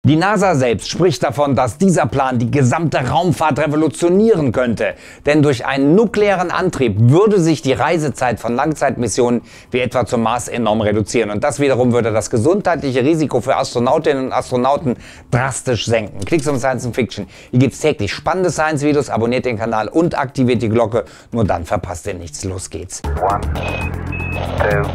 Die NASA selbst spricht davon, dass dieser Plan die gesamte Raumfahrt revolutionieren könnte. Denn durch einen nuklearen Antrieb würde sich die Reisezeit von Langzeitmissionen wie etwa zum Mars enorm reduzieren. Und das wiederum würde das gesundheitliche Risiko für Astronautinnen und Astronauten drastisch senken. Klicks um Science Fiction. Hier gibt es täglich spannende Science-Videos. Abonniert den Kanal und aktiviert die Glocke. Nur dann verpasst ihr nichts. Los geht's. 1, 2,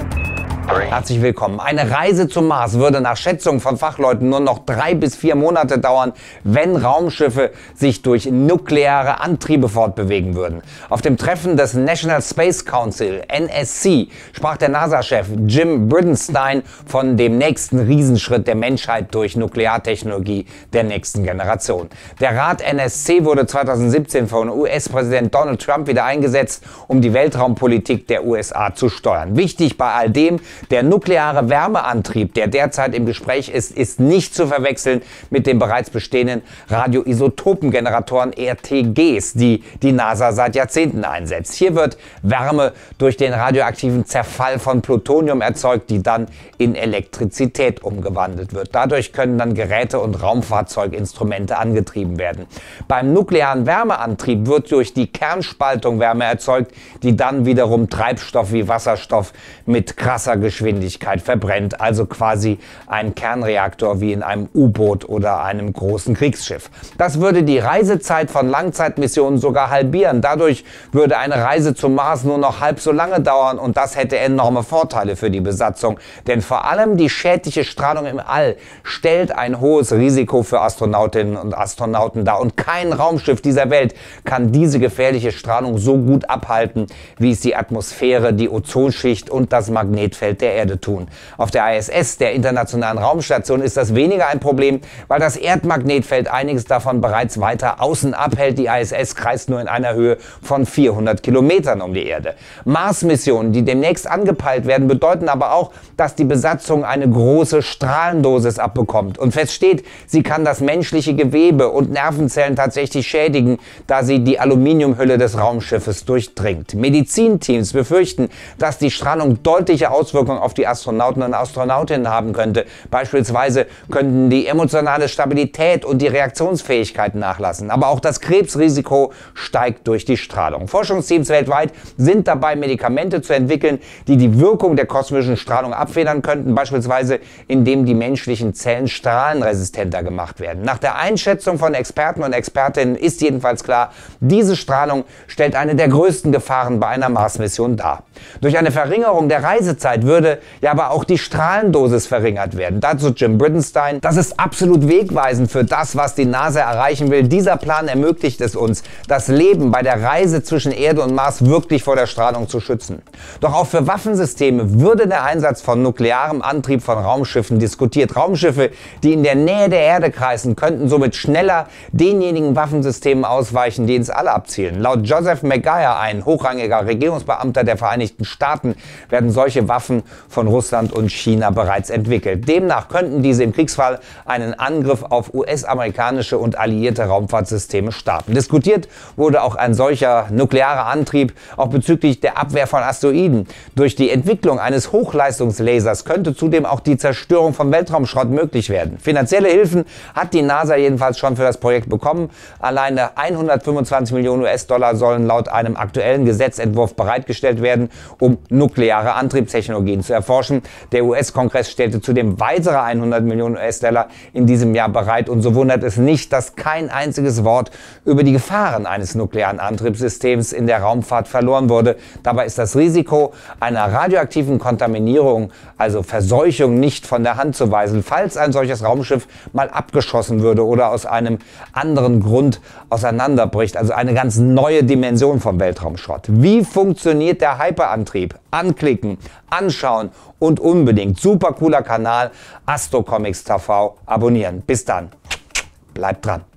Herzlich willkommen. Eine Reise zum Mars würde nach Schätzung von Fachleuten nur noch 3 bis 4 Monate dauern, wenn Raumschiffe sich durch nukleare Antriebe fortbewegen würden. Auf dem Treffen des National Space Council, NSC, sprach der NASA-Chef Jim Bridenstine von dem nächsten Riesenschritt der Menschheit durch Nukleartechnologie der nächsten Generation. Der Rat NSC wurde 2017 von US-Präsident Donald Trump wieder eingesetzt, um die Weltraumpolitik der USA zu steuern. Wichtig bei all dem: der nukleare Wärmeantrieb, der derzeit im Gespräch ist nicht zu verwechseln mit den bereits bestehenden Radioisotopengeneratoren RTGs, die die NASA seit Jahrzehnten einsetzt. Hier wird Wärme durch den radioaktiven Zerfall von Plutonium erzeugt, die dann in Elektrizität umgewandelt wird. Dadurch können dann Geräte und Raumfahrzeuginstrumente angetrieben werden. Beim nuklearen Wärmeantrieb wird durch die Kernspaltung Wärme erzeugt, die dann wiederum Treibstoff wie Wasserstoff mit krasser Geschwindigkeit verbrennt, also quasi ein Kernreaktor wie in einem U-Boot oder einem großen Kriegsschiff. Das würde die Reisezeit von Langzeitmissionen sogar halbieren. Dadurch würde eine Reise zum Mars nur noch halb so lange dauern und das hätte enorme Vorteile für die Besatzung. Denn vor allem die schädliche Strahlung im All stellt ein hohes Risiko für Astronautinnen und Astronauten dar. Und kein Raumschiff dieser Welt kann diese gefährliche Strahlung so gut abhalten, wie es die Atmosphäre, die Ozonschicht und das Magnetfeld der Erde tun. Auf der ISS, der Internationalen Raumstation, ist das weniger ein Problem, weil das Erdmagnetfeld einiges davon bereits weiter außen abhält. Die ISS kreist nur in einer Höhe von 400 Kilometern um die Erde. Mars-Missionen, die demnächst angepeilt werden, bedeuten aber auch, dass die Besatzung eine große Strahlendosis abbekommt. Und fest steht, sie kann das menschliche Gewebe und Nervenzellen tatsächlich schädigen, da sie die Aluminiumhülle des Raumschiffes durchdringt. Medizinteams befürchten, dass die Strahlung deutliche Auswirkungen auf die Astronauten und Astronautinnen haben könnte. Beispielsweise könnten die emotionale Stabilität und die Reaktionsfähigkeit nachlassen. Aber auch das Krebsrisiko steigt durch die Strahlung. Forschungsteams weltweit sind dabei, Medikamente zu entwickeln, die die Wirkung der kosmischen Strahlung abfedern könnten, beispielsweise indem die menschlichen Zellen strahlenresistenter gemacht werden. Nach der Einschätzung von Experten und Expertinnen ist jedenfalls klar, diese Strahlung stellt eine der größten Gefahren bei einer Mars-Mission dar. Durch eine Verringerung der Reisezeit würde ja aber auch die Strahlendosis verringert werden. Dazu Jim Bridenstine: Das ist absolut wegweisend für das, was die NASA erreichen will. Dieser Plan ermöglicht es uns, das Leben bei der Reise zwischen Erde und Mars wirklich vor der Strahlung zu schützen. Doch auch für Waffensysteme würde der Einsatz von nuklearem Antrieb von Raumschiffen diskutiert. Raumschiffe, die in der Nähe der Erde kreisen, könnten somit schneller denjenigen Waffensystemen ausweichen, die ins All abzielen. Laut Joseph Maguire, ein hochrangiger Regierungsbeamter der Vereinigten Staaten, werden solche Waffen von Russland und China bereits entwickelt. Demnach könnten diese im Kriegsfall einen Angriff auf US-amerikanische und alliierte Raumfahrtsysteme starten. Diskutiert wurde auch ein solcher nuklearer Antrieb auch bezüglich der Abwehr von Asteroiden. Durch die Entwicklung eines Hochleistungslasers könnte zudem auch die Zerstörung von Weltraumschrott möglich werden. Finanzielle Hilfen hat die NASA jedenfalls schon für das Projekt bekommen. Alleine 125 Millionen US-Dollar sollen laut einem aktuellen Gesetzentwurf bereitgestellt werden, um nukleare Antriebstechnologien zu erforschen. Der US-Kongress stellte zudem weitere 100 Millionen US-Dollar in diesem Jahr bereit. Und so wundert es nicht, dass kein einziges Wort über die Gefahren eines nuklearen Antriebssystems in der Raumfahrt verloren wurde. Dabei ist das Risiko einer radioaktiven Kontaminierung, also Verseuchung, nicht von der Hand zu weisen, falls ein solches Raumschiff mal abgeschossen würde oder aus einem anderen Grund auseinanderbricht. Also eine ganz neue Dimension vom Weltraumschrott. Wie funktioniert der Hyperantrieb? Anklicken, anschauen und unbedingt, super cooler Kanal, Astro Comics TV, abonnieren. Bis dann, bleibt dran.